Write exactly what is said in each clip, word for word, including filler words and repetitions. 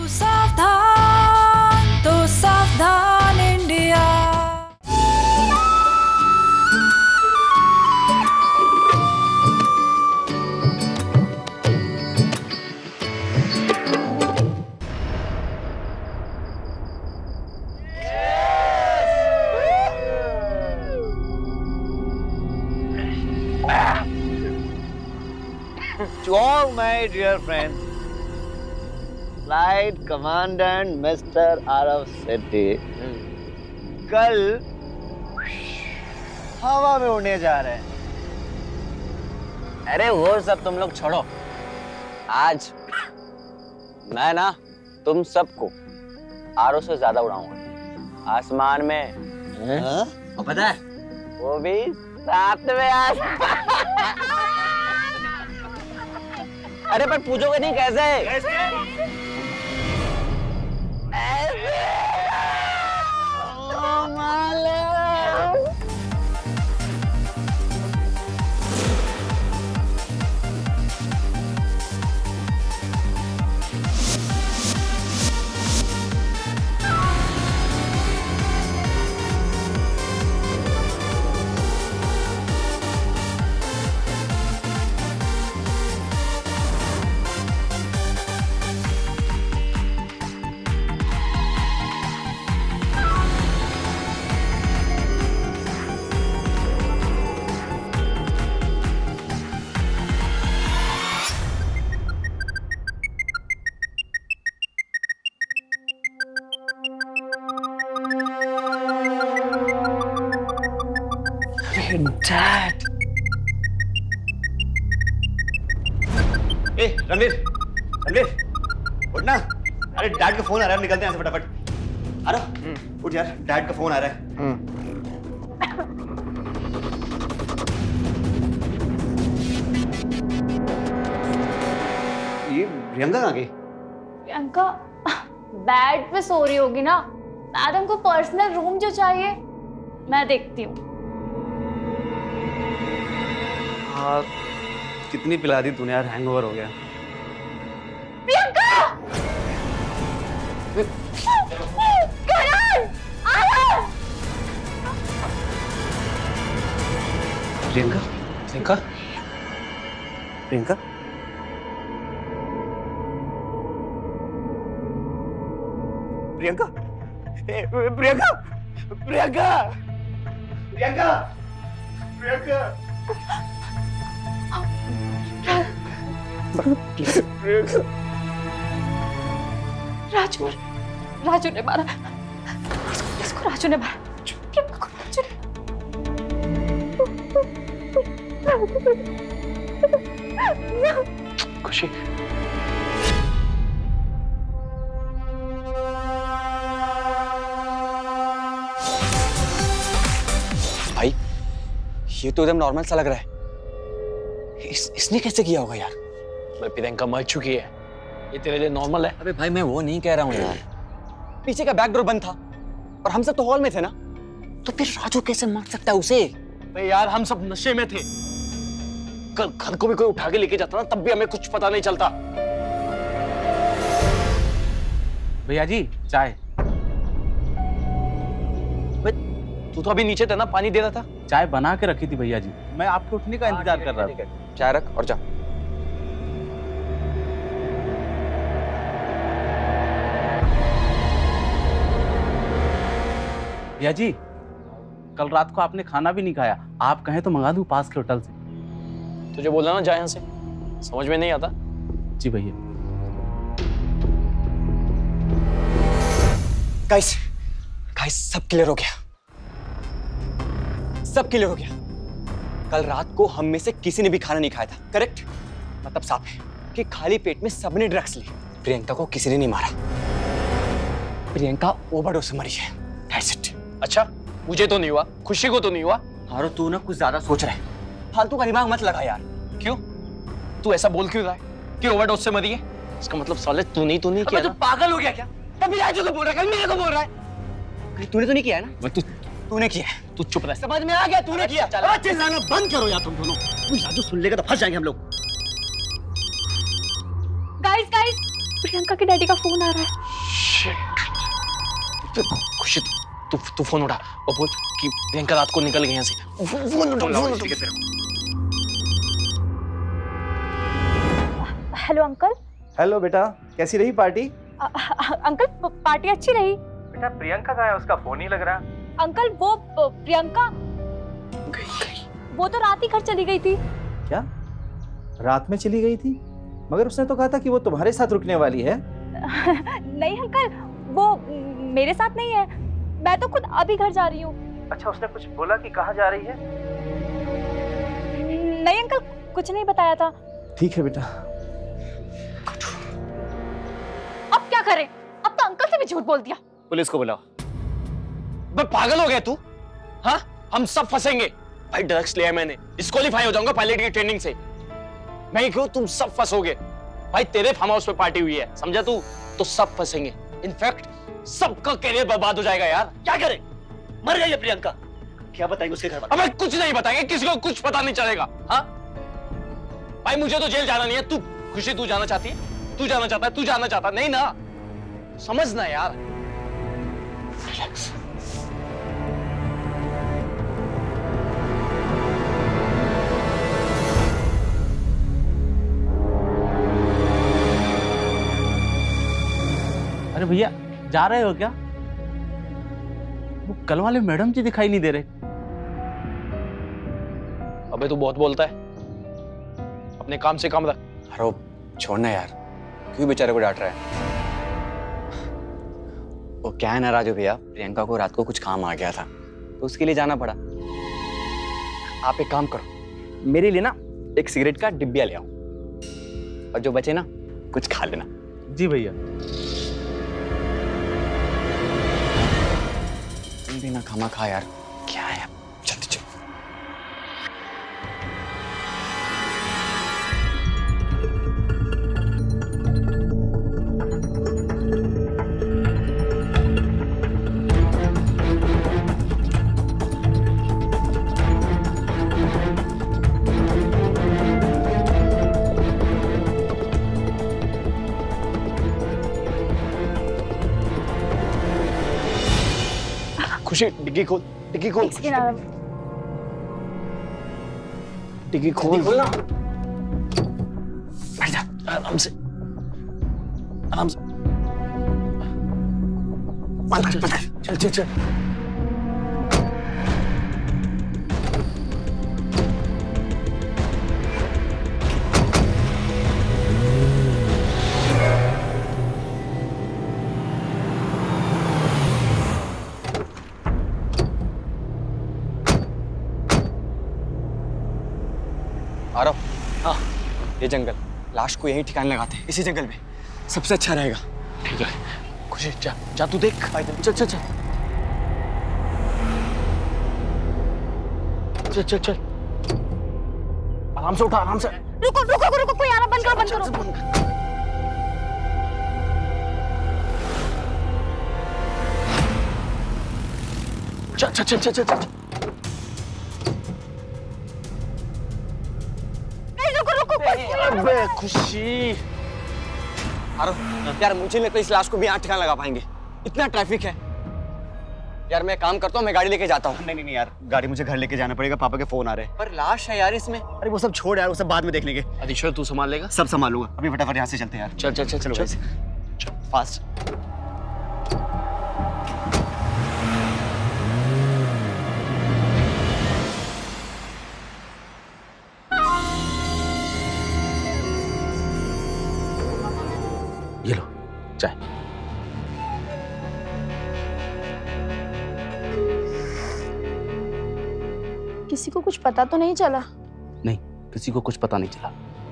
सावधान तो सावधान India. To all my dear friends, Flight Commandant mister Aarav Sethi कल हवा में उड़ने जा रहे हैं। अरे वो सब तुम लोग छोड़ो, आज मैं ना तुम सबको आरव से ज्यादा उड़ाऊंगा आसमान में। हाँ? और पता है वो भी सातवें आसमान। अरे पर पूछोगे नहीं कैसे? कैसे? ऐसे। ओ माले। Dad. ए रणवीर, रणवीर, उठ ना। अरे डैड का फोन आ रहा है, निकलते हैं यहाँ से फटाफट। अरे उठ यार, डैड का फोन आ रहा है। ये प्रियंका कहाँ गई? प्रियंका बेड पे सो रही होगी ना। मैडम को पर्सनल रूम जो चाहिए मैं देखती हूँ। हाँ, कितनी पिला दी तूने यार, हैंगओवर हो गया। प्रियंका! करण! आनंद! प्रियंका, प्रियंका, प्रियंका, प्रियंका, ए, प्रियंका, प्रियंका, प्रियंका, प्रियंका, प्रियंका। राजू, राजू ने मारा। इसको राजू ने मारा। प्रियंका को राजू ने। खुशी। भाई ये तो एकदम नॉर्मल सा लग रहा है। इस, इसने कैसे किया होगा यार? भाई प्रियंका मर चुकी है, ये तेरे लिए नॉर्मल है। अबे भाई मैं वो नहीं कह रहा हूँ यार, पीछे का बैक डोर बंद था और हम सब तो हॉल में थे ना, तो फिर राजू कैसे मार सकता है उसे? भाई यार हम सब नशे में थे, कल घर को भी कोई उठा के लेके जाता ना तब भी हमें कुछ पता नहीं चलता। भैया जी चाय। तू तो अभी नीचे था ना, पानी दे रहा था। चाय बना के रखी थी भैया जी, मैं आपके उठने का इंतजार कर रहा था। चाय रख और जा। भैया जी कल रात को आपने खाना भी नहीं खाया, आप कहें तो मंगा दूं पास के होटल से। तुझे बोला ना जा यहाँ से, समझ में नहीं आता। जी भैया। गाइस, गाइस सब क्लियर हो गया, सब क्लियर हो गया। कल रात को हम में से किसी ने भी खाना नहीं खाया था, करेक्ट? मतलब साफ है कि खाली पेट में सबने ड्रग्स ली। प्रियंका को किसी ने नहीं मारा, प्रियंका ओवरडोज से मरी है। That's it. अच्छा मुझे तो नहीं हुआ, खुशी को तो नहीं हुआ। हारो तू ना कुछ ज्यादा सोच रहा है, फालतू का दिमाग मत लगा यार। क्यों? तू ऐसा बोल क्यों रहा है कि ओवरडोज से मरी है? इसका मतलब साले तू नहीं तू नहीं किया तू पागल हो गया क्या? कभी राजू को बोल रहा है, कभी मेरे को बोल रहा है। तूने तो नहीं किया है ना? तू तूने किया है। तू चुप रह। समझ में आ गया तूने किया। चिल्लाना बंद करो यार तुम दोनों, राजू सुन लेगा तो फंस जाएंगे हम लोग। गाइस गाइस प्रियंका के डैडी का फोन आ रहा है। शिट। खुशी तू तू फोन उठा और बोल कि प्रियंका रात को निकल गई यहाँ से। फोन उठा, फोन उठा। Hello uncle. हेलो बेटा, कैसी रही पार्टी? अ- अ- अंकल प- पार्टी अच्छी रही। बेटा प्रियंका कहाँ है? उसका फोन ही लग रहा। अंकल वो प- प्रियंका वो तो रात ही घर चली गई थी। क्या रात में चली गई थी? मगर उसने तो कहा था कि वो तुम्हारे साथ रुकने वाली है। नहीं अंकल, वो मेरे साथ नहीं है, मैं तो खुद अभी घर जा रही हूँ। अच्छा, उसने कुछ बोला कि कहाँ जा रही है? नहीं अंकल, कुछ नहीं बताया था। ठीक है बेटा। अब क्या करें? अब तो अंकल से भी झूठ बोल दिया। पुलिस को बुलाओ। बे पागल हो गया तू? हाँ, हम सब फंसेंगे। भाई ड्रग्स लिया मैंने, डिस्क्वालीफाई हो जाऊंगा पायलट की ट्रेनिंग से। मैं ही क्यों, तुम सब फंसोगे। भाई तेरे फार्म हाउस पे पार्टी हुई है, समझा तू? तो सब फंसेंगे। इनफैक्ट सबका करियर बर्बाद हो जाएगा यार। क्या करें? मर गई है प्रियंका, क्या बताएंगे उसके घर वाले? अबे कुछ नहीं बताएंगे, किसी को कुछ पता नहीं चलेगा। हाँ भाई, मुझे तो जेल जाना नहीं है। तू खुशी, तू जाना चाहती है? तू जाना चाहता है? तू जाना चाहता नहीं ना? समझना यार। रिलैक्स। अरे भैया, जा रहे हो क्या? वो कल वाले मैडम जी दिखाई नहीं दे रहे। अबे तू बहुत बोलता है, अपने काम से काम रख। अरे छोड़ना यार, क्यों बेचारे को डांट रहा है? वो क्या है ना राजू भैया, प्रियंका को रात को कुछ काम आ गया था तो उसके लिए जाना पड़ा। आप एक काम करो, मेरे लिए ना एक सिगरेट का डिब्बिया ले आओ और जो बचे ना कुछ खा लेना। जी भैया। तुम भी ना खामा खा यार, क्या है? जल्दी चलो। खुशी डिग्गी खोल, डिग्गी खोल, डिग्गी खोल ना। बैठ जा आराम से, आराम से। चल चल चल। आ रहा हूँ। हाँ, ये जंगल, लाश को यहीं ठिकाने लगाते हैं, इसी जंगल में सबसे अच्छा रहेगा। ठीक है खुशी, जा जा तू देख। चल चल चल चल चल चल, आराम से उठा, आराम से। रुको रुको रुको, कोई आना, बंद करो बंद करो। चल चल चल चल चल चल। अबे खुशी, अरे यार मुझे लगता है इस लाश को भी यहाँ ठिकाना लगा पाएंगे, इतना ट्रैफिक है। यार मैं काम करता हूँ, मैं गाड़ी लेके जाता हूँ। नहीं नहीं नहीं यार, गाड़ी मुझे घर लेके जाना पड़ेगा, पापा के फोन आ रहे हैं। पर लाश है यार इसमें। अरे वो सब छोड़ यार, वो सब बाद में देख लेंगे। अधीश्वर तू संभाल लेगा? सब संभालूंगा, अभी फटाफट यहाँ से चलते हैं यार। चल चल चल चलो चल, वैसे चल। फास्ट। ये लो चाय। किसी को कुछ पता तो नहीं चला? नहीं, किसी को कुछ पता नहीं चला।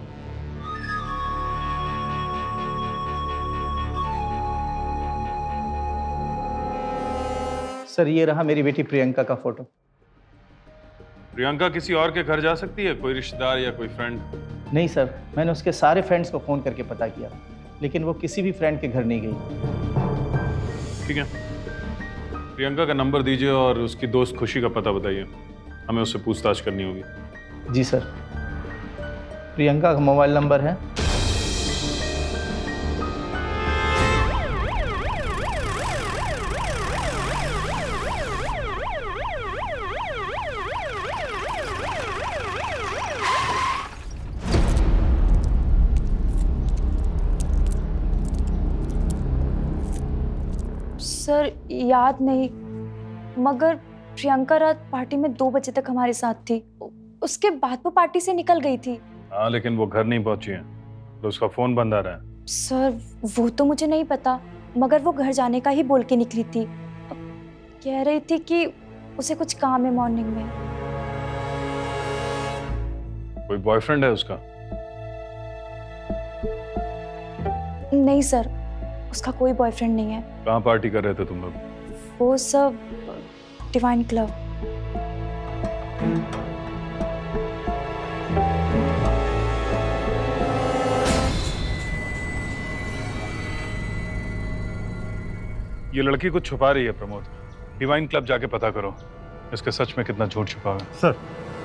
सर, ये रहा मेरी बेटी प्रियंका का फोटो। प्रियंका किसी और के घर जा सकती है? कोई रिश्तेदार या कोई फ्रेंड? नहीं सर, मैंने उसके सारे फ्रेंड्स को फ़ोन करके पता किया, लेकिन वो किसी भी फ्रेंड के घर नहीं गई। ठीक है, प्रियंका का नंबर दीजिए और उसकी दोस्त खुशी का पता बताइए, हमें उससे पूछताछ करनी होगी। जी सर। प्रियंका का मोबाइल नंबर है सर याद नहीं, मगर प्रियंका रात पार्टी में दो बजे तक हमारे साथ थी। उसके बाद वो पार्टी से निकल गई थी। हाँ, लेकिन वो घर नहीं पहुंची है तो उसका फोन बंद आ रहा है। सर वो तो मुझे नहीं पता, मगर वो घर जाने का ही बोल के निकली थी। कह रही थी कि उसे कुछ काम है मॉर्निंग में। कोई बॉयफ्रेंड है उसका? नहीं सर, उसका कोई बॉयफ्रेंड नहीं है। कहाँ पार्टी कर रहे थे तुम लोग? वो सब डिवाइन क्लब। ये लड़की कुछ छुपा रही है प्रमोद। डिवाइन क्लब जाके पता करो इसके सच में कितना झूठ छुपा है। सर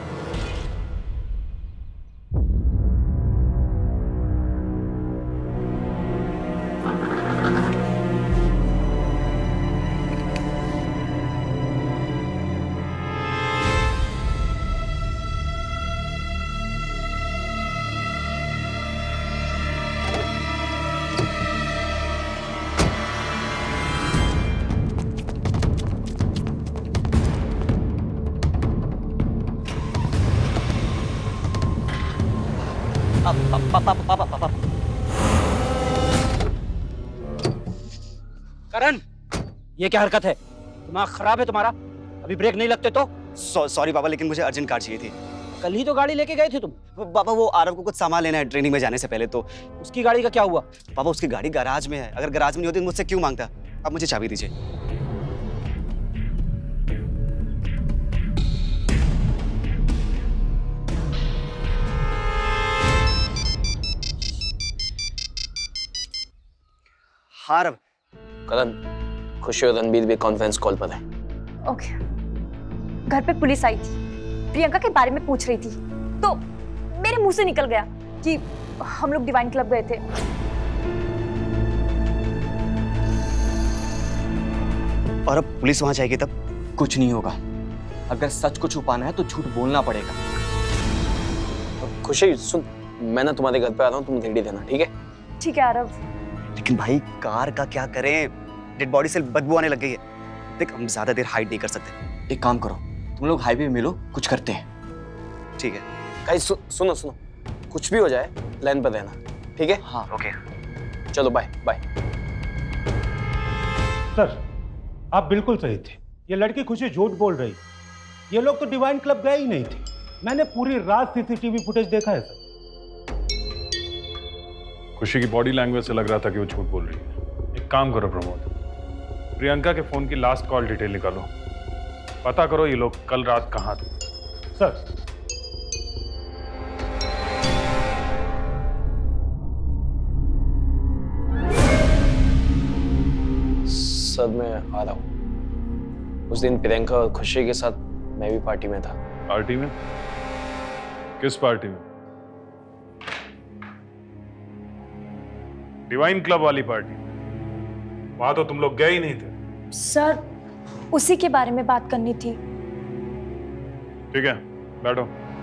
पापा पापा पापा करण, ये क्या हरकत है? दिमाग खराब है तुम्हारा? अभी ब्रेक नहीं लगते तो? सॉरी पापा, लेकिन मुझे अर्जेंट कार चाहिए थी। कल ही तो गाड़ी लेके गए थे तुम। पापा वो आरव को कुछ सामान लेना है ट्रेनिंग में जाने से पहले। तो उसकी गाड़ी का क्या हुआ? पापा उसकी गाड़ी गैराज में है। अगर गैराज में नहीं होती तो मुझसे क्यों मांगता? आप मुझे चाबी दीजिए। आरव। करण, खुशी और रणबीर भी कॉन्फ्रेंस कॉल पर है। ओके। घर पे पुलिस आई थी, प्रियंका के बारे में पूछ रही थी, तो मेरे मुंह से निकल गया कि हम लोग डिवाइन क्लब गए थे। और अब पुलिस वहां जाएगी तब? कुछ नहीं होगा। अगर सच को छुपाना है तो झूठ बोलना पड़ेगा। खुशी सुन, मैं ना तुम्हारे घर पे आ रहा हूँ, तुम रेडी रहना, ठीक है? ठीक है आरव। लेकिन भाई कार का क्या करें? डेड बॉडी से बदबू आने लग गई है। देख, हम ज्यादा देर हाइड नहीं कर सकते। एक काम करो, तुम लोग हाईवे में मिलो, कुछ करते हैं। ठीक है गाइस, सु, सुनो सुनो, कुछ भी हो जाए लाइन पर रहना, ठीक है? हाँ ओके। चलो बाय बाय। सर आप बिल्कुल सही थे, ये लड़की खुशी झूठ बोल रही। ये लोग तो डिवाइन क्लब गए ही नहीं थे। मैंने पूरी रात सीसीटीवी फुटेज देखा है सर। खुशी की बॉडी लैंग्वेज से लग रहा था कि वो झूठ बोल रही है। एक काम करो प्रमोद, प्रियंका के फोन की लास्ट कॉल डिटेल निकालो, पता करो ये लोग कल रात कहाँ थे। सर सर मैं आ रहा हूँ। उस दिन प्रियंका और खुशी के साथ मैं भी पार्टी में था। पार्टी में? किस पार्टी में? डिवाइन क्लब वाली पार्टी? वहां तो तुम लोग गए ही नहीं थे। सर उसी के बारे में बात करनी थी। ठीक है, बैठो।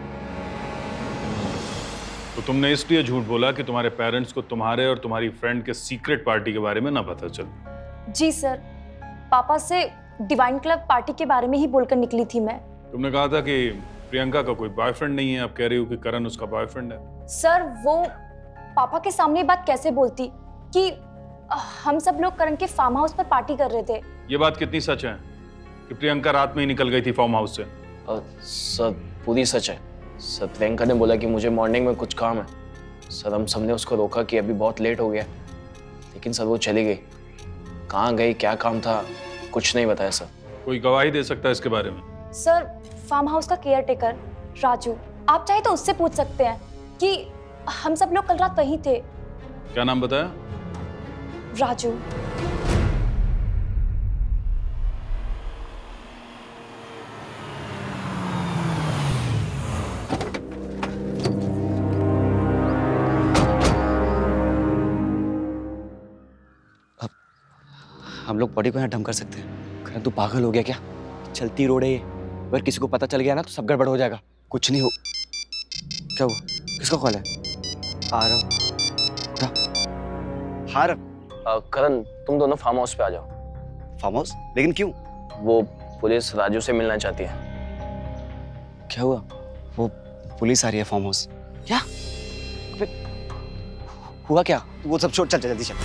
तो तुमने इसलिए झूठ बोला कि तुम्हारे पेरेंट्स को तुम्हारे और तुम्हारी फ्रेंड के सीक्रेट पार्टी के बारे में ना पता चले। जी सर, पापा से डिवाइन क्लब पार्टी के बारे में ही बोलकर निकली थी मैं। तुमने कहा था कि प्रियंका का कोई बॉयफ्रेंड नहीं है, अब कह रही हो कि करण उसका बॉयफ्रेंड है। सर वो पापा के सामने बात कैसे बोलती कि हम सब लोग करण के फार्म हाउस पर पार्टी कर रहे थे। ये बात कितनी सच है कि प्रियंका रात में ही निकल गई थी फार्म हाउस से? और सर पूरी सच है सर। प्रियंका ने बोला कि मुझे मॉर्निंग में कुछ काम है। सर हम सबने उसको रोका कि अभी बहुत लेट हो गया, लेकिन सर वो चली गई। कहाँ गई, क्या काम था, कुछ नहीं बताया सर। कोई गवाही दे सकता है इसके बारे में? सर फार्म हाउस का केयर टेकर राजू, आप चाहे तो उससे पूछ सकते हैं कि हम सब लोग कल रात वहीं थे। क्या नाम बताया? राजू। अब हम लोग बॉडी को यहाँ डंप कर सकते हैं? करण तू पागल हो गया क्या? चलती रोड है ये, अगर किसी को पता चल गया ना तो सब गड़बड़ हो जाएगा। कुछ नहीं हो। क्या हुआ? किसका कॉल है? आरव। आरव। करण तुम दोनों फार्म हाउस पे आ जाओ। Farm house? लेकिन क्यों? वो पुलिस राजू से मिलना चाहती है। क्या हुआ? वो पुलिस आ रही है फार्म हाउस। क्या? हुआ क्या? वो सब छोड़, चल चल जल्दी चल।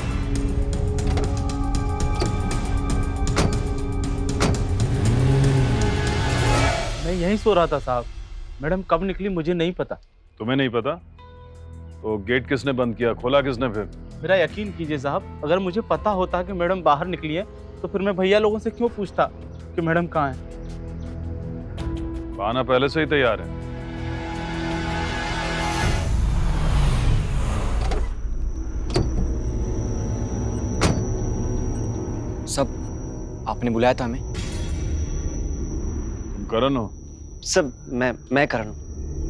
मैं यहीं सो रहा था साहब। मैडम कब निकली मुझे नहीं पता। तुम्हें नहीं पता? तो गेट किसने बंद किया, खोला किसने फिर? मेरा यकीन कीजिए साहब, अगर मुझे पता होता कि मैडम बाहर निकली है तो फिर मैं भैया लोगों से क्यों पूछता कि मैडम कहाँ है। बहाना पहले से ही तैयार है। सब आपने बुलाया था हमें? तुम करण हो? सब मैं मैं करण हूँ।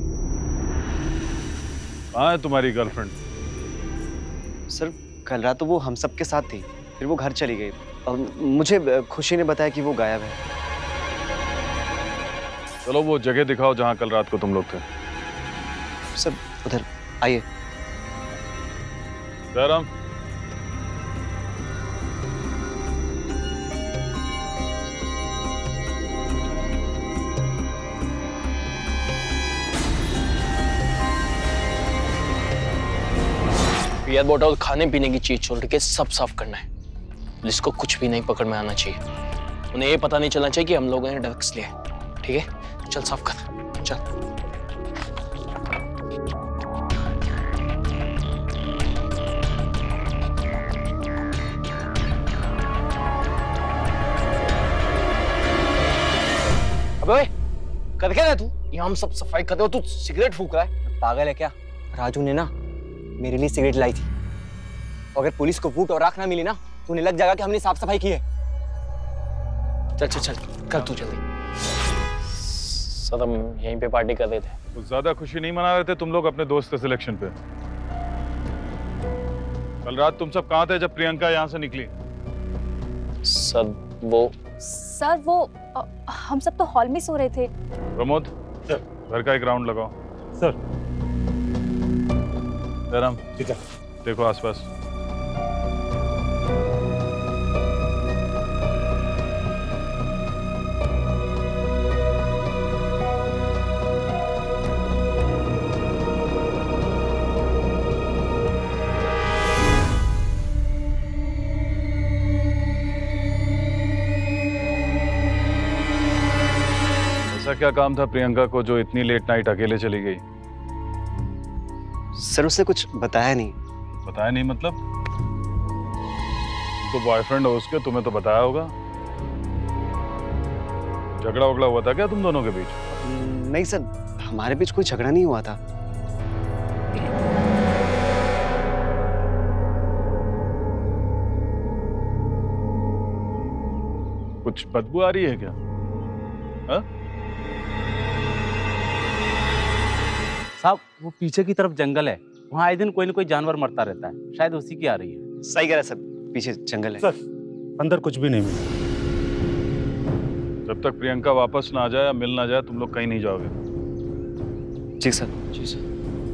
कहाँ है तुम्हारी गर्लफ्रेंड? सर कल रात तो वो हम सब के साथ थी, फिर वो घर चली गई और मुझे खुशी ने बताया कि वो गायब है। चलो वो जगह दिखाओ जहाँ कल रात को तुम लोग थे। सब उधर आइए। जयराम, बियर बोतल खाने पीने की चीज छोड़ के सब साफ करना है। जिसको कुछ भी नहीं पकड़ में आना चाहिए। उन्हें ये पता नहीं चलना चाहिए कि हम लोगों ने ड्रग्स लिया है। ठीक है, चल साफ कर, चल। अबे कर क्या रहा है तू? यहाँ हम सब सफाई कर रहे हो, तू सिगरेट फूक रहा है। पागल है क्या? राजू ने ना मेरे लिए सिगरेट लाई थी। अगर पुलिस को वोट और राख ना मिली ना तो उन्हें लग जाएगा कि हमने साफ सफाई की है। चल चल चल कर तू जल्दी। सर हम यहीं पे पार्टी कर रहे थे। कुछ ज्यादा खुशी नहीं मना रहे थे तुम लोग अपने दोस्त के सिलेक्शन पे? कल रात तुम सब कहाँ थे जब प्रियंका यहाँ से निकली? सर वो सर वो अ, हम सब तो हॉल में सो रहे थे। प्रमोद, घर का एक राउंड लगाओ। सर। जयराम, ठीक है। देखो आसपास। ऐसा क्या काम था प्रियंका को जो इतनी लेट नाइट अकेले चली गई? सर उससे कुछ बताया नहीं। बताया नहीं मतलब? तो बॉयफ्रेंड हो उसके, तुम्हें तो बताया होगा। झगड़ा वगड़ा हुआ था क्या तुम दोनों के बीच? नहीं सर, हमारे बीच कोई झगड़ा नहीं हुआ था। कुछ बदबू आ रही है क्या? हा? साहब वो पीछे की तरफ जंगल है, वहाँ आए दिन कोई ना कोई जानवर मरता रहता है, शायद उसी की आ रही है। सही कह रहा है सर, पीछे जंगल है। सर अंदर कुछ भी नहीं मिला। जब तक प्रियंका वापस ना आ जाए या मिल ना जाए तुम लोग कहीं नहीं जाओगे। जी सर। जी सर।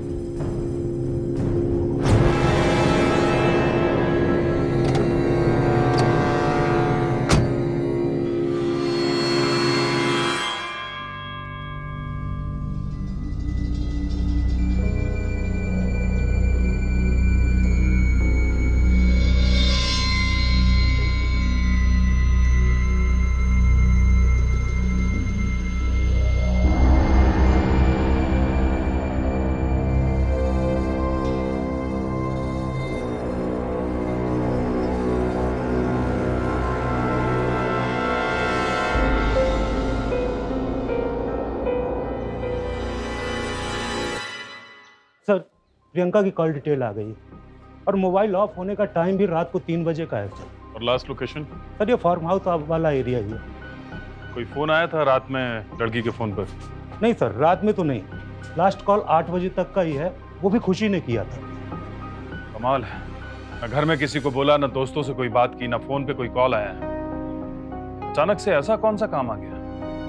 सर प्रियंका की कॉल डिटेल आ गई और मोबाइल ऑफ होने का टाइम भी रात को तीन बजे का है सर। और लास्ट लोकेशन? सर ये फार्म हाउस वाला एरिया ही है। कोई फोन आया था रात में लड़की के फोन पर? नहीं सर, रात में तो नहीं। लास्ट कॉल आठ बजे तक का ही है, वो भी खुशी ने किया था। कमाल है, न घर में किसी को बोला, न दोस्तों से कोई बात की, न फोन पे कोई कॉल आया। अचानक से ऐसा कौन सा काम आ गया?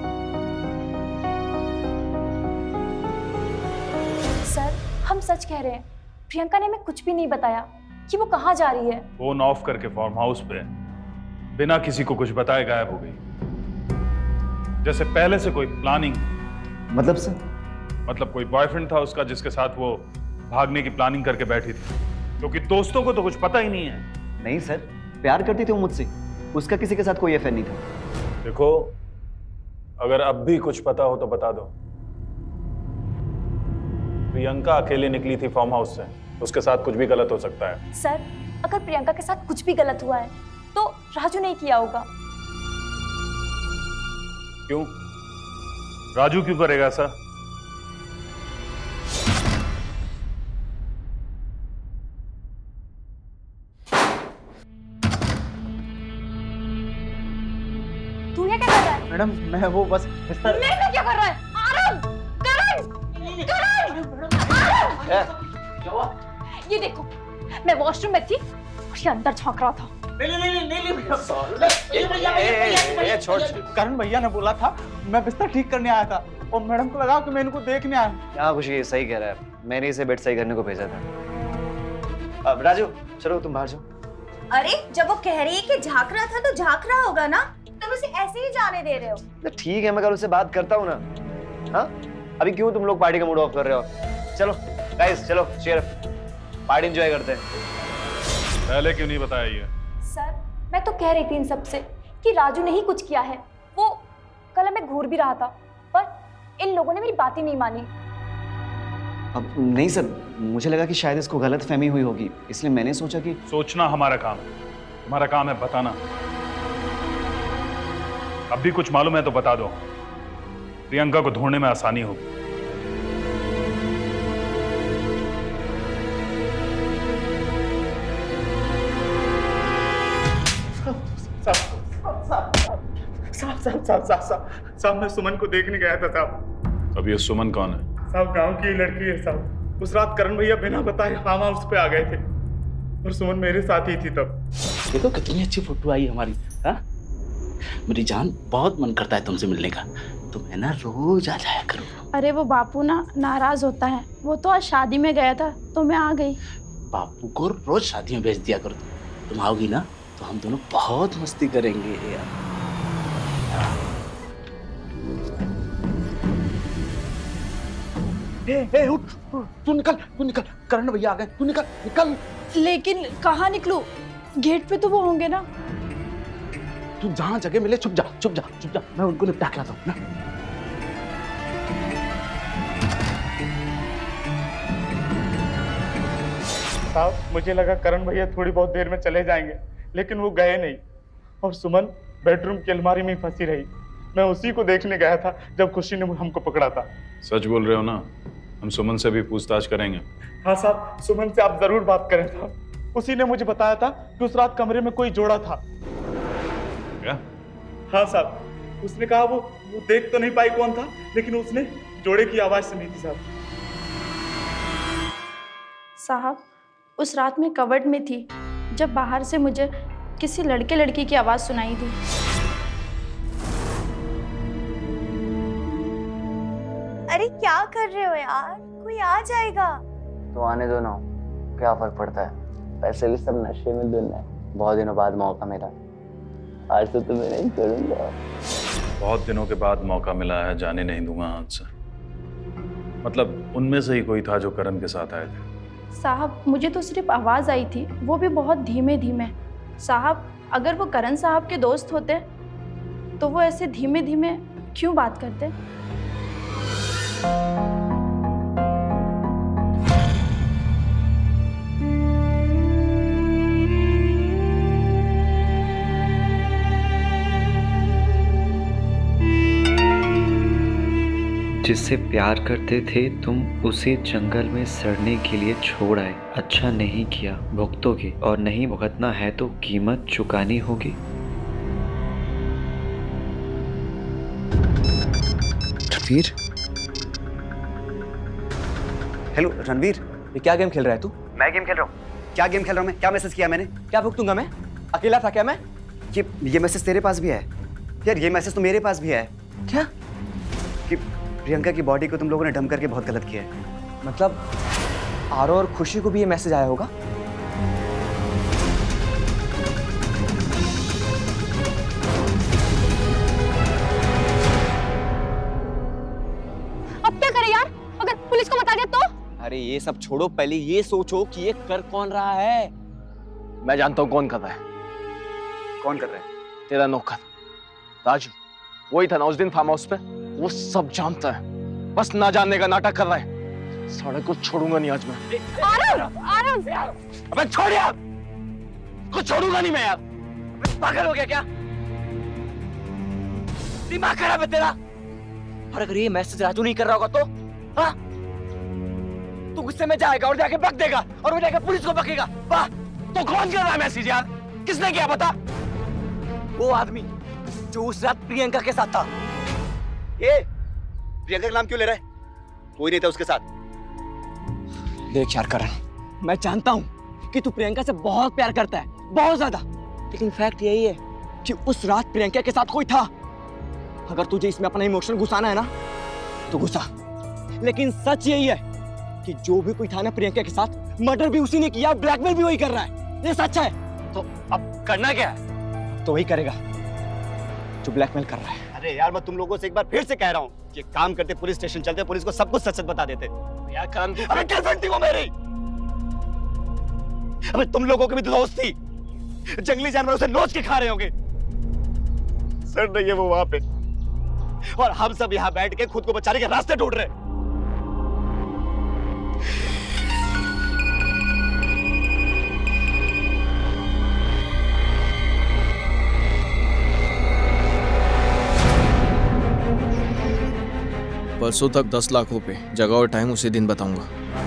सर हम सच कह रहे हैं, प्रियंका ने हमें कुछ भी नहीं बताया कि वो कहाँ जा रही है। फोन ऑफ करके फार्म हाउस पे बिना किसी को कुछ बताए गायब हो गई, जैसे पहले से कोई प्लानिंग। मतलब सर? मतलब कोई बॉयफ्रेंड था उसका जिसके साथ वो भागने की प्लानिंग करके बैठी थी, क्योंकि दोस्तों को तो कुछ पता ही नहीं है। नहीं सर, प्यार करती थी वो मुझसे, उसका किसी के साथ कोई अफेयर नहीं था। देखो, अगर अब भी कुछ पता हो तो बता दो। प्रियंका अकेले निकली थी फार्म हाउस से, उसके साथ कुछ भी गलत हो सकता है। सर, अगर प्रियंका के साथ कुछ भी गलत हुआ है तो राजू नहीं किया होगा। क्यों? राजू क्यों करेगा ऐसा? तू ये क्या कर रहा है? मैडम मैं वो बस बिस्तर। मैं मैं क्या कर रहा है? आरव! करण! करण! आरव! ये देखो, मैं वॉशरूम में थी और ये अंदर झांक रहा था। नहीं नहीं नहीं नहीं नहीं छोड़। करण भैया ने बोला था, मैं बिस्तर ठीक करने आया था और मैडम को लगा कि मैं इनको देखने आया। क्या खुशी, सही कह रहा है, मैंने इसे बेड सही करने को भेजा था। अब राजू चलो तुम बाहर जाओ। अरे जब वो कह रही है कि झांक रहा था तो झांक रहा होगा ना, तुम उसे ऐसे ही जाने दे रहे हो। ठीक है, मैं कल उससे बात करता हूँ ना। हाँ, अभी क्यों तुम लोग पार्टी का मूड ऑफ कर रहे हो? चलो गाइस, चलो चीयर, पार्टी एंजॉय करते हैं। पहले क्यों नहीं बताया ये? सर, मैं तो कह रही थी इन सबसे कि राजू ने ही कुछ किया है। वो कल मैं घूर भी रहा था, पर इन लोगों ने मेरी बात ही नहीं मानी। अब नहीं सर, मुझे लगा कि शायद इसको गलत फहमी हुई होगी, इसलिए मैंने सोचा कि सोचना हमारा काम है, हमारा काम है बताना। अब भी कुछ मालूम है तो बता दो, प्रियंका को ढूंढने में आसानी होगी। साहब साहब साहब साहब साहब मैं सुमन को देखने गया था साहब। अब ये सुमन कौन है? साहब गांव की लड़की है साहब। उस रात करण भैया बिना बताए फार्म हाउस पे आ गए थे और सुमन मेरे साथ ही थी तब। देखो कितनी अच्छी फोटो आई हमारी। हाँ मेरी जान, बहुत मन करता है तुमसे मिलने का, तुम है ना रोज आ जाया करो। अरे वो बापू ना नाराज होता है, वो तो आज शादी में गया था तो मैं आ गई। बापू को रोज शादी में भेज दिया करो, तुम आओगी ना तो हम दोनों बहुत मस्ती करेंगे यार। ए, ए, उठ, तू निकल, तू निकल, करण भैया आ गए, तू निकल, निकल। लेकिन कहाँ निकलूं? गेट पे तो वो होंगे ना। तू जहाँ जगह मिले छुप जा, छुप जा, छुप जा, मैं उनको निपटा के आता हूँ ना। साहब मुझे लगा करण भैया थोड़ी बहुत देर में चले जाएंगे, लेकिन वो गए नहीं और सुमन बेडरूम की अलमारी में फंसी रही। मैं उसी को देखने गया था जब खुशी ने हमको पकड़ा था। सच बोल रहे हो ना? हम सुमन से भी पूछताछ करेंगे। हाँ साहब, सुमन से आप जरूर बात करें साहब। उसी ने मुझे बताया था कि उस रात कमरे में कोई जोड़ा था। क्या? हाँ साहब, उसने कहा वो वो देख तो नहीं पाई कौन था, लेकिन उसने जोड़े की आवाज सुनी थी साहब। साहब उस रात में कवर्ड में थी जब बाहर से मुझे किसी लड़के लड़की की आवाज सुनाई दी। अरे क्या कर रहे हो यार, कोई आ जाएगा। तो आने दो ना, क्या फर्क पड़ता है, पैसे भी सब नशे में धुन है। बहुत दिनों बाद मौका मिला, आज तो तुम्हें नहीं करूंगा। बहुत दिनों के बाद मौका मिला है, जाने नहीं दूंगा हाथ से। मतलब उनमें से ही कोई था जो करण के साथ आए थे। साहब मुझे तो सिर्फ आवाज आई थी, वो भी बहुत धीमे धीमे। साहब अगर वो करण साहब के दोस्त होते तो वो ऐसे धीमे धीमे क्यों बात करते? जिससे प्यार करते थे तुम उसे जंगल में सड़ने के लिए छोड़ आए। अच्छा नहीं किया, भुगतोगे, और नहीं भुगतना है तो कीमत चुकानी होगी। रणवीर, हेलो रणवीर, ये क्या गेम खेल रहा है तू? मैं गेम खेल रहा हूँ। क्या गेम खेल रहा हूँ मैं? क्या मैसेज किया मैंने? क्या भुगतूंगा मैं? अकेला था क्या मैं? ये ये मैसेज तेरे पास भी है यार, ये मैसेज तो मेरे पास भी है। क्या? कि प्रियंका की बॉडी को तुम लोगों ने डंप करके बहुत गलत किया है। मतलब आरो और खुशी को भी ये मैसेज आया होगा? ये सब छोड़ो, पहले ये सोचो कि ये कर कौन रहा है। मैं जानता हूँ कौन कर रहा है। कौन कर रहा है? तेरा नौकर राजू, वही था ना उस दिन फार्म हाउस पे। वो सब जानता है, बस ना जानने का नाटक कर रहा है। साढ़े को छोड़ूंगा नहीं आज मैं। आरव, आरव। अबे छोड़ यार, कुछ छोड़ूंगा नहीं मैं यार। पागल हो गया क्या? दिमाग खराब है तेरा? और अगर ये मैसेज राजू नहीं कर रहा होगा तो हाँ? तू गुस्से में जाएगा और जाके बक देगा और वो जाके पुलिस को बकेगा। वाह, तो कौन कर रहा है मैसेज यार? किसने किया बता? वो आदमी जो उस रात प्रियंका के साथ था। ये प्रियंका का नाम क्यों ले रहा है? कोई नहीं था उसके साथ। देख यार करण, मैं जानता हूँ कि तू प्रियंका से बहुत प्यार करता है, बहुत ज्यादा, लेकिन फैक्ट यही है कि उस रात प्रियंका के साथ कोई था। अगर तुझे इसमें अपना इमोशन घुसाना है ना तो घुसा, लेकिन सच यही है कि जो भी कोई था ना प्रियंका के साथ, मर्डर भी उसी ने किया, ब्लैकमेल भी वही कर रहा है। ये सच है। तो अब करना क्या है? तो वही करेगा जो ब्लैकमेल कर रहा है। अरे यार, मैं तुम लोगों से एक बार फिर से कह रहा हूँ कि काम करते पुलिस स्टेशन चलते, पुलिस को सब कुछ सच सच बता देते। यार करण तू, अबे गर्लफ्रेंड थी वो मेरी। अबे तुम लोगों की भी तो दोस्त थी, जंगली जानवरों से नोच के खा रहे होंगे। सर नहीं है वो वहां पे, और हम सब यहाँ बैठ के खुद को बचाने के रास्ते ढूंढ रहे हैं। परसों तक दस लाख रुपए, जगह और टाइम उसी दिन बताऊंगा।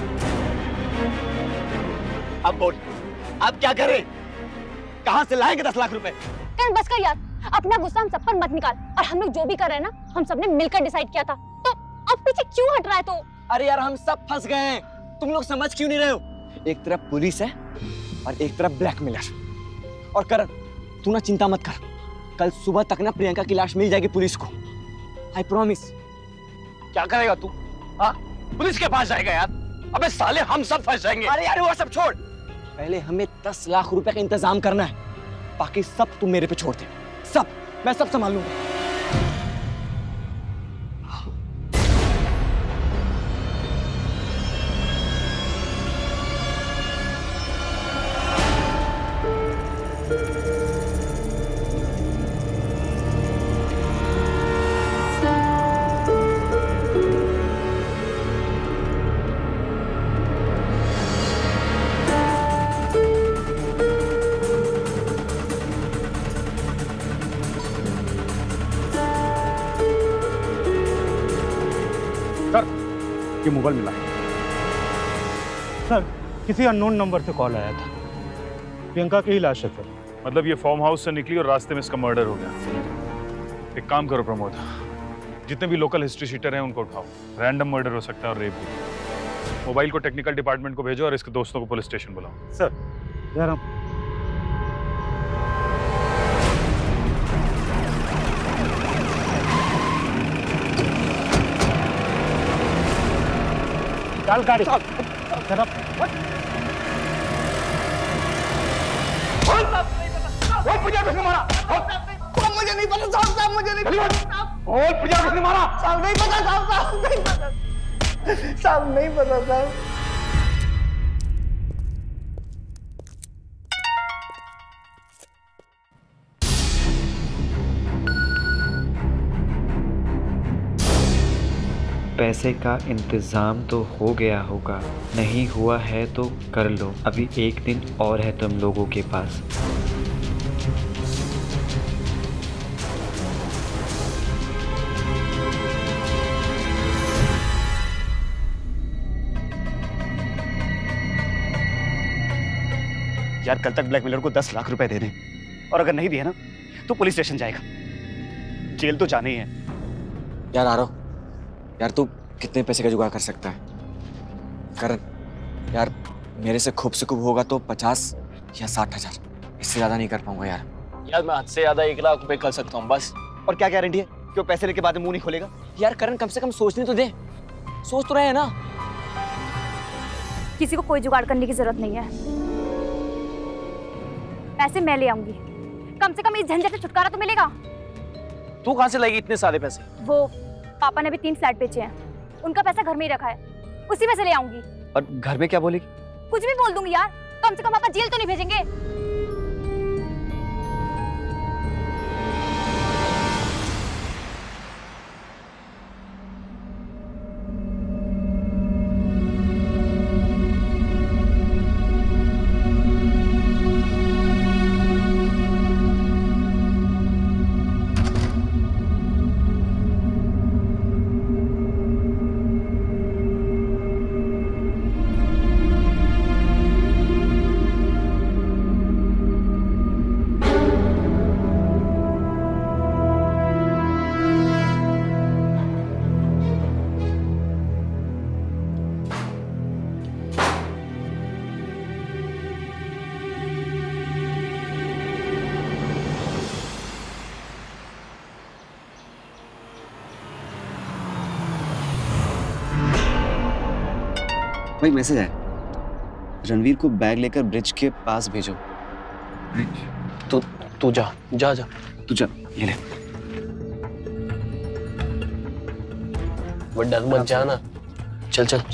अब बोल, अब क्या करें? कहां से लाएंगे दस लाख रुपए? करण बस कर यार, अपना गुस्सा हम सब पर मत निकाल। और हम लोग जो भी कर रहे हैं ना, हम सबने मिलकर डिसाइड किया था, तो अब पीछे क्यों हट रहा है तू? अरे यार हम सब फंस गए हैं, तुम लोग समझ क्यों नहीं रहे हो? एक तरफ पुलिस है और एक तरफ ब्लैकमेलर। और करण तू ना चिंता मत कर, कल सुबह तक ना प्रियंका की लाश मिल जाएगी पुलिस को, आई प्रॉमिस। क्या करेगा तू? हाँ, पुलिस के पास जाएगा यार? अबे साले हम सब फंस जाएंगे। अरे यार वो सब छोड़, पहले हमें दस लाख रुपए का इंतजाम करना है, बाकी सब तुम मेरे पे छोड़ दे। सब मैं सब संभाल लूंगा। ये मोबाइल मिला सर, किसी अननोन नंबर से कॉल आया था। प्रियंका की ही लाश है सर। मतलब ये फार्म हाउस से निकली और रास्ते में इसका मर्डर हो गया। एक काम करो प्रमोद, जितने भी लोकल हिस्ट्री शीटर हैं उनको उठाओ। रैंडम मर्डर हो सकता है और रेप भी। मोबाइल को टेक्निकल डिपार्टमेंट को भेजो और इसके दोस्तों को पुलिस स्टेशन बुलाओ। सर यार हम चल गाड़ी सर। अब मुझे मारा, मुझे नहीं पता साहब, साहब मुझे नहीं पता। और पूजा किसने मारा? साहब नहीं पता, साहब साहब नहीं पता, साहब नहीं पता साहब। पैसे का इंतज़ाम तो हो गया होगा, नहीं हुआ है तो कर लो, अभी एक दिन और है तुम लोगों के पास। यार कल तक ब्लैकमेलर को दस लाख रुपए दे दें, और अगर नहीं दिया ना तो पुलिस स्टेशन जाएगा, जेल तो जाना ही है। यार आरव, यार तू कितने पैसे का जुगाड़ कर सकता है? करण यार, मेरे से खूब से खूब होगा तो पचास या साठ हजार, इससे ज्यादा नहीं कर पाऊंगा यार। यार मैं हद से ज्यादा एक लाख रुपए कर सकता हूँ बस। और क्या गारंटी है कि वो पैसे लेके बाद में मुंह नहीं खोलेगा? यार करण कम से कम सोचने तो दे, सोच तो रहे हैं ना। किसी को कोई जुगाड़ करने की जरूरत नहीं है, पैसे मैं ले आऊंगी। कम से कम इस झंझट से छुटकारा तो मिलेगा। तू कहाँ से लाएगी इतने सारे पैसे? वो पापा ने भी तीन फ्लैट बेचे हैं, उनका पैसा घर में ही रखा है, उसी में से ले आऊंगी। और घर में क्या बोलेगी? कुछ भी बोल दूंगी यार, कम से कम पापा जेल तो नहीं भेजेंगे। भाई मैसेज है, रणवीर को बैग लेकर ब्रिज के पास भेजो। ब्रिज? तू तू जा जा जा तू जा, ये ले। वो डर मत जाना, चल चल।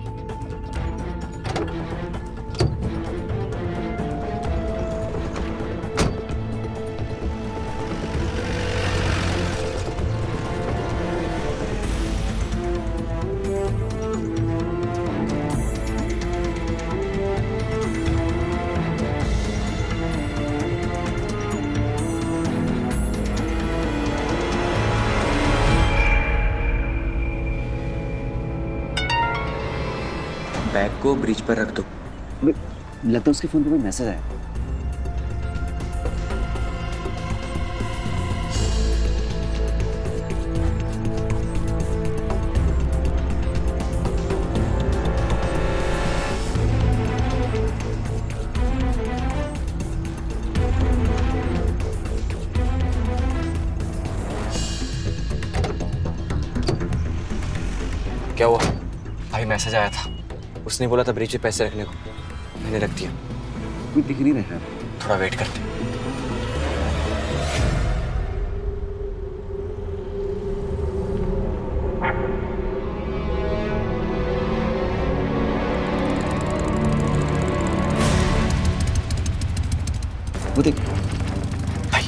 बैग को ब्रिज पर रख दो। लगता है उसके फोन पे कोई मैसेज आया। क्या हुआ? भाई मैसेज आया था, उसने बोला था ब्रिज पे पैसे रखने को, मैंने रख दिया। कोई दिख नहीं रहा है। थोड़ा वेट करते। वो देख भाई।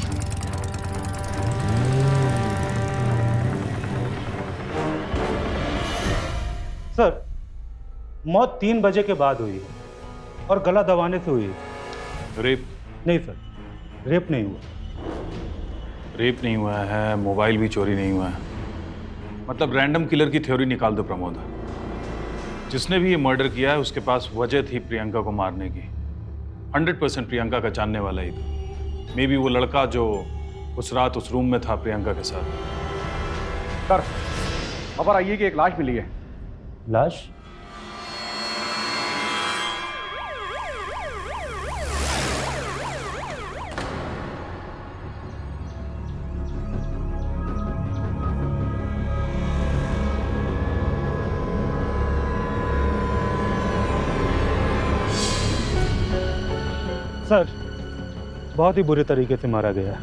सर, मौत तीन बजे के बाद हुई है और गला दबाने से हुई है। रेप? नहीं सर, रेप नहीं हुआ। रेप नहीं हुआ है, मोबाइल भी चोरी नहीं हुआ है। मतलब रैंडम किलर की थ्योरी निकाल दो प्रमोद। जिसने भी ये मर्डर किया है उसके पास वजह थी प्रियंका को मारने की। हंड्रेड परसेंट प्रियंका का जानने वाला ही था। मे बी वो लड़का जो उस रात उस रूम में था प्रियंका के साथ। सर, खबर आई है कि एक लाश मिली है। लाश? सर, बहुत ही बुरे तरीके से मारा गया।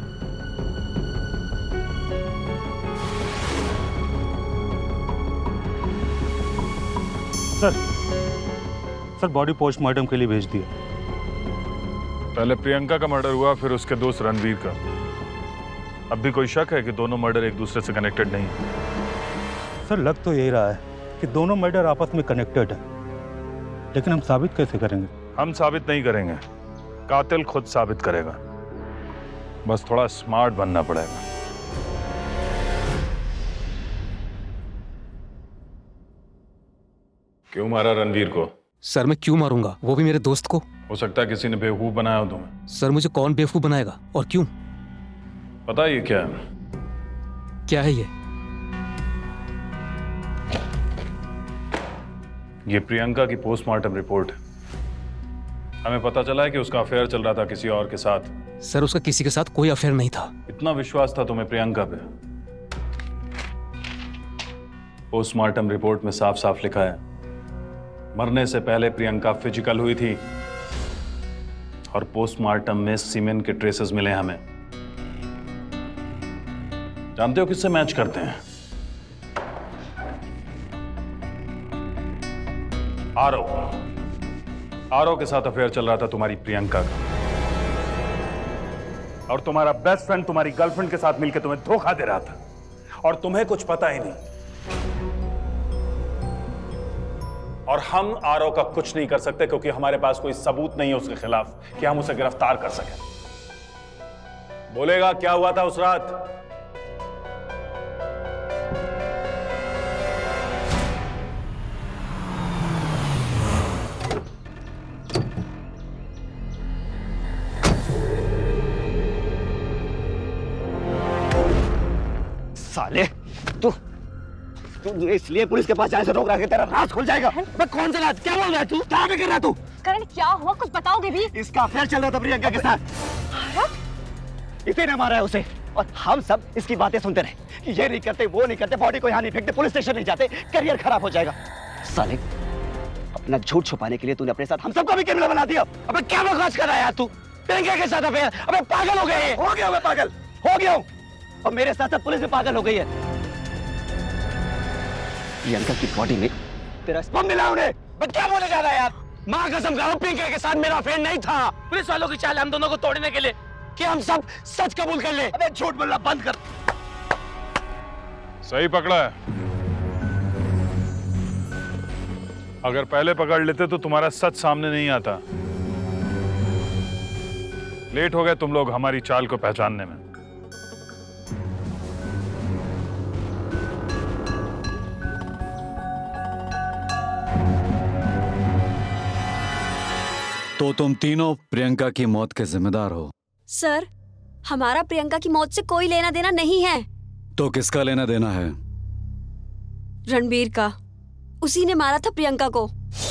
सर, सर बॉडी पोस्टमार्टम के लिए भेज दिया। पहले प्रियंका का मर्डर हुआ, फिर उसके दोस्त रणवीर का। अब भी कोई शक है कि दोनों मर्डर एक दूसरे से कनेक्टेड नहीं है? सर, लग तो यही रहा है कि दोनों मर्डर आपस में कनेक्टेड है, लेकिन हम साबित कैसे करेंगे? हम साबित नहीं करेंगे, कातिल खुद साबित करेगा। बस थोड़ा स्मार्ट बनना पड़ेगा। क्यों मारा रणवीर को? सर मैं क्यों मारूंगा, वो भी मेरे दोस्त को। हो सकता है किसी ने बेवकूफ बनाया हो तुम्हें। सर मुझे कौन बेवकूफ बनाएगा और क्यों? पता है ये क्या है? क्या है ये? ये प्रियंका की पोस्टमार्टम रिपोर्ट है। हमें पता चला है कि उसका अफेयर चल रहा था किसी और के साथ। सर उसका किसी के साथ कोई अफेयर नहीं था। इतना विश्वास था तुम्हें प्रियंका पे? पोस्टमार्टम रिपोर्ट में साफ साफ लिखा है मरने से पहले प्रियंका फिजिकल हुई थी और पोस्टमार्टम में सीमेन के ट्रेसेस मिले हमें। जानते हो किससे मैच करते हैं? आरव आरव के साथ अफेयर चल रहा था तुम्हारी प्रियंका का, और तुम्हारा बेस्ट फ्रेंड तुम्हारी गर्लफ्रेंड के साथ मिलकर तुम्हें धोखा दे रहा था, और तुम्हें कुछ पता ही नहीं। और हम आरव का कुछ नहीं कर सकते क्योंकि हमारे पास कोई सबूत नहीं है उसके खिलाफ कि हम उसे गिरफ्तार कर सकें। बोलेगा क्या हुआ था उस रात? साले तू तू इसलिए पुलिस के पास जाने से रोक रहा है कि तेरा राज खुल जाएगा। मैं कौन सा राज? क्या बोल रहा है तू? क्या कर रहा है तू? करण क्या हुआ, कुछ बताओगे भी? इसका अफेयर चल रहा था प्रियंका के साथ। इसी ने मारा है उसे, और हम सब इसकी बातें सुनते रहे। ये नहीं करते, वो नहीं करते, बॉडी को यहाँ नहीं फेंकते, पुलिस स्टेशन नहीं जाते, करियर खराब हो जाएगा। साले अपना झूठ छुपाने के लिए तूने अपने साथ हम सबको भी क्रिमिनल बना दिया। अबे क्या बकवास कर रहा है यार तू? प्रियंका के साथ अफेयर? अबे पागल हो गए? हो गया मैं पागल हो गया हूँ, और मेरे साथ साथ पुलिस भी पागल हो गई है। प्रियंका की बॉडी में तेरा स्पर्म मिला उन्हें। मैं क्या बोले जा रहा है यार? माँ कसम खा रहा हूं, प्रियंका के साथ मेरा अफेयर नहीं था। पुलिस वालों की चाल हम दोनों को तोड़ने के लिए कि हम सब सच कबूल कर ले। अबे झूठ बोलना बंद कर। सही पकड़ा है। अगर पहले पकड़ लेते तो तुम्हारा सच सामने नहीं आता। लेट हो गए तुम लोग हमारी चाल को पहचानने में। तो तुम तीनों प्रियंका की मौत के जिम्मेदार हो? सर, हमारा प्रियंका की मौत से कोई लेना देना नहीं है। तो किसका लेना देना है? रणबीर का। उसी ने मारा था प्रियंका को।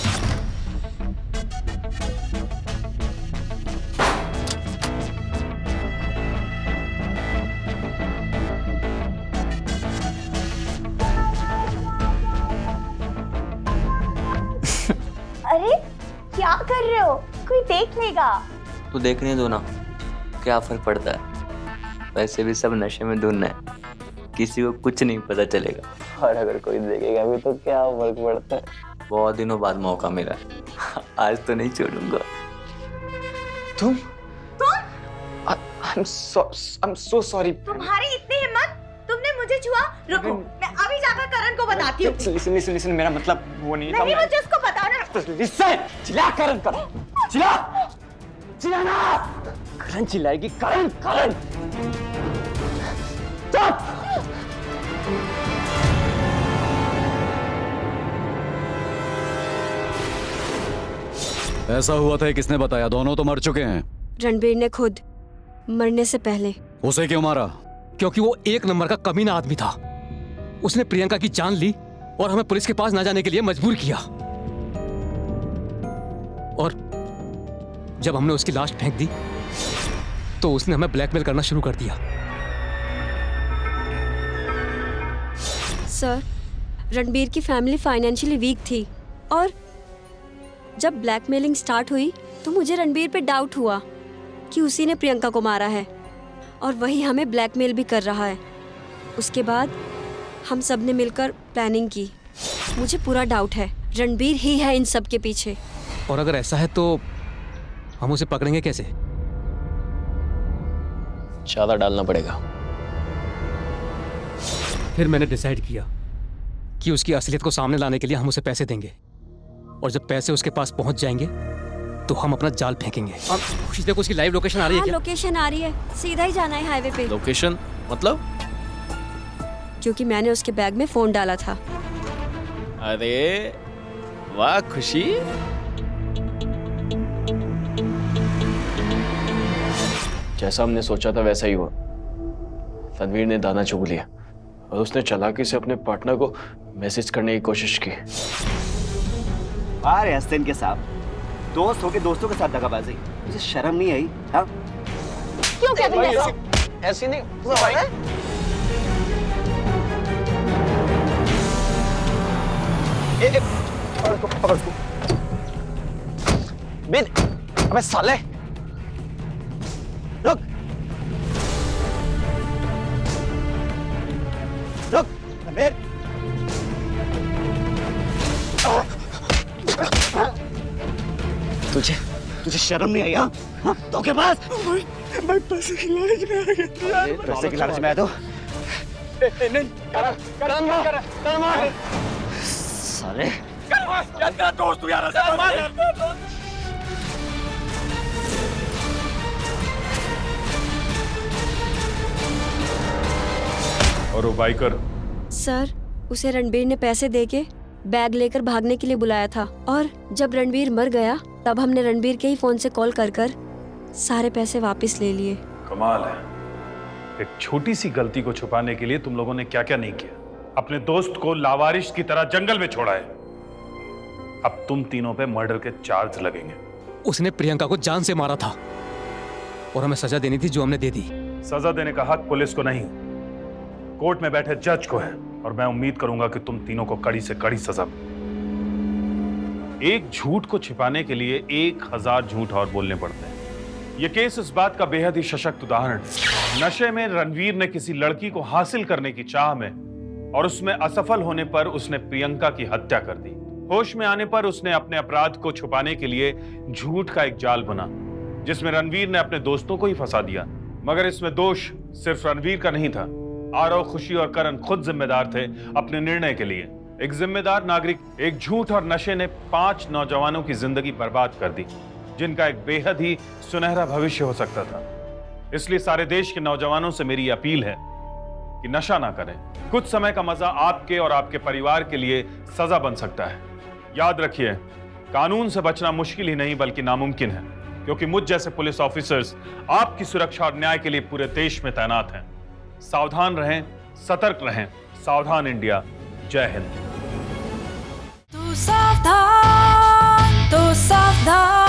अरे क्या कर रहे हो? कोई देख लेगा। तो देखने दो ना, क्या फर्क पड़ता है? वैसे भी सब नशे में धुन है, किसी को कुछ नहीं पता चलेगा। और अगर कोई देखेगा भी तो क्या फर्क पड़ता है? बहुत दिनों बाद मौका मिला, आज तो नहीं छोड़ूंगा। तुम? तुम? I'm so, I'm so sorry. तुम्हारी इतनी हिम्मत? तुमने मुझे छुआ? रुको, मैं अभी जाकर करण को बताती हूँ। Listen, listen, listen, मेरा मतलब वो नहीं था। नहीं, मुझे उसको बताओ ना। Listen, चिल्ला करण कर, चिल्ला, चिल्लाना। करण चिल्लाएगी, करण, करण। चुप। ऐसा हुआ था, किसने बताया? दोनों तो मर चुके हैं। रणबीर ने खुद, मरने से पहले। उसे क्यों मारा? क्योंकि वो एक नंबर का कमीना आदमी था। उसने प्रियंका की जान ली और हमें पुलिस के पास ना जाने के लिए मजबूर किया। और जब हमने उसकी लाश फेंक दी तो उसने हमें ब्लैकमेल करना शुरू कर दिया। सर, रणबीर की फैमिली फाइनेंशियली वीक थी, और जब ब्लैकमेलिंग स्टार्ट हुई तो मुझे रणबीर पे डाउट हुआ कि उसी ने प्रियंका को मारा है, और वही हमें ब्लैकमेल भी कर रहा है। उसके बाद हम सब ने मिलकर प्लानिंग की। मुझे पूरा डाउट है रणबीर ही है इन सब के पीछे। और अगर ऐसा है तो हम उसे पकड़ेंगे कैसे? ज्यादा डालना पड़ेगा। फिर मैंने डिसाइड किया कि उसकी असलियत को सामने लाने के लिए हम उसे पैसे देंगे, और जब पैसे उसके पास पहुंच जाएंगे तो हम अपना जाल फेंकेंगे। अब खुशी देखो, उसकी लाइव लोकेशन आ रही है। हाँ, क्या? लोकेशन आ रही है, सीधा ही जाना है हाईवे पे। लोकेशन मतलब? क्योंकि मैंने उसके बैग में फोन डाला था। अरे वाह खुशी, जैसा हमने सोचा था वैसा ही हुआ। रणवीर ने दाना चुग लिया और उसने चालाकी से अपने पार्टनर को मैसेज करने की कोशिश की। अरे हसन के साथ दोस्त होके दोस्तों के साथ दगाबाजी, मुझे शर्म नहीं आई? हाँ क्यों कर रही है? ऐसी नहीं भाई। ए, ए, पकड़ उसको, पकड़ उसको। बिन, अबे साले, रुक, रुक, रणबीर। तुझे शर्म नहीं आई? हाँ तो के पास भाई भाई पैसे की लालच में आ गया। पैसे की लालच में आया तो नहीं कर कर कर कर मार साले यार तेरा दोस्त तू यार ऐसा मार। और वो बाइकर? सर, उसे रणबीर ने पैसे देके बैग लेकर भागने के लिए बुलाया था और जब रणबीर मर गया तब हमने रणबीर के ही फोन से कॉल कर कर सारे पैसे वापस ले लिए। कमाल है, एक छोटी सी गलती को छुपाने के लिए तुम लोगों ने क्या क्या नहीं किया। अपने दोस्त को लावारिश की तरह जंगल में छोड़ा है। अब तुम तीनों पे मर्डर के चार्ज लगेंगे। उसने प्रियंका को जान से मारा था और हमें सजा देनी थी जो हमने दे दी। सजा देने का हक पुलिस को नहीं, कोर्ट में बैठे जज को है और मैं उम्मीद करूंगा कि तुम तीनों को कड़ी से कड़ी सजा। एक झूठ को छिपाने के लिए एक हजार झूठ और बोलने पड़ते हैं। यह केस इस बात का बेहद ही सशक्त उदाहरण है। नशे में रणवीर ने किसी लड़की को हासिल करने की चाह में और उसमें असफल होने पर उसने प्रियंका की हत्या कर दी। होश में आने पर उसने अपने अपराध को छुपाने के लिए झूठ का एक जाल बना जिसमें रणवीर ने अपने दोस्तों को ही फंसा दिया। मगर इसमें दोष सिर्फ रणवीर का नहीं था। आरव, खुशी और करण खुद जिम्मेदार थे अपने निर्णय के लिए। एक जिम्मेदार नागरिक, एक झूठ और नशे ने पांच नौजवानों की जिंदगी बर्बाद कर दी जिनका एक बेहद ही सुनहरा भविष्य हो सकता था। इसलिए सारे देश के नौजवानों से मेरी अपील है कि नशा ना करें। कुछ समय का मजा आपके और आपके परिवार के लिए सजा बन सकता है। याद रखिए, कानून से बचना मुश्किल ही नहीं बल्कि नामुमकिन है, क्योंकि मुझ जैसे पुलिस ऑफिसर्स आपकी सुरक्षा और न्याय के लिए पूरे देश में तैनात हैं। सावधान रहें, सतर्क रहें। सावधान इंडिया। जय हिंद। तू सावधान, तू सावधान।